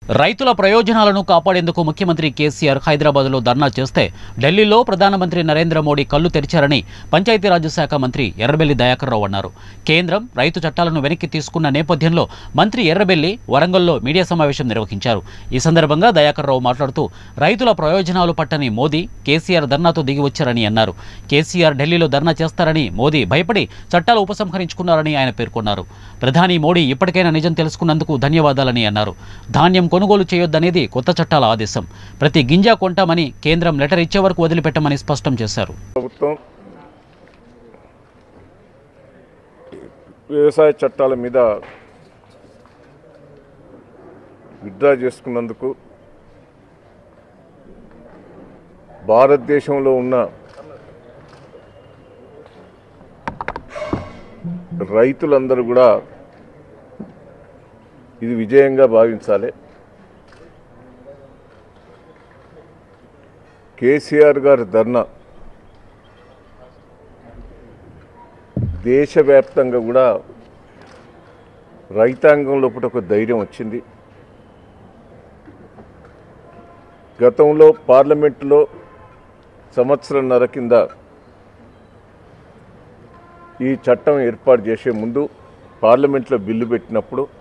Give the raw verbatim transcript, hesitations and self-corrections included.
రైతుల ప్రయోజనాలను కాపాడేందుకు ముఖ్యమంత్రి కేసీఆర్ హైదరాబాద్లో ధర్నా చేస్తే ఢిల్లీలో ప్రధానమంత్రి నరేంద్ర మోడీ కళ్లు తెరిచారని పంచాయతీరాజ్ శాఖ మంత్రి ఎర్రబెల్లి దయాకర్ రావు అన్నారు. కేంద్రం రైతు చట్టాలను వెనక్కి తీసుకున్న నేపథ్యంలో మంత్రి ఎర్రబెల్లి వరంగల్లో మీడియా సమావేశం నిర్వహించారు. ఈ సందర్భంగా దయాకర్ రావు మాట్లాడుతూ రైతుల ప్రయోజనాలు పట్టని మోదీ కేసీఆర్ ధర్నాతో దిగి వచ్చారని అన్నారు. కేసీఆర్ ఢిల్లీలో ధర్నా చేస్తారని మోదీ భయపడి చట్టాలు ఉపసంహరించుకున్నారని ఆయన పేర్కొన్నారు. ప్రధాని మోడీ ఇప్పటికైనా నిజం తెలుసుకున్నందుకు ధన్యవాదాలని అన్నారు. ధాన్యం కొనుగోలు చేయొద్దనేది కొత్త చట్టాల ఆదేశం. ప్రతి గింజ కొంటామని కేంద్రం లెటర్ ఇచ్చే వరకు వదిలిపెట్టమని స్పష్టం చేశారు. ప్రభుత్వం వ్యవసాయ చట్టాల మీద విత్డ్రా చేసుకున్నందుకు భారతదేశంలో ఉన్న రైతులందరూ కూడా ఇది విజయంగా భావించాలి. కేసీఆర్ గారి ధర్నా దేశవ్యాప్తంగా కూడా రైతాంగం లోపల ఒక ధైర్యం వచ్చింది. గతంలో పార్లమెంటులో సంవత్సరంన్నర కింద ఈ చట్టం ఏర్పాటు చేసే ముందు పార్లమెంట్లో బిల్లు పెట్టినప్పుడు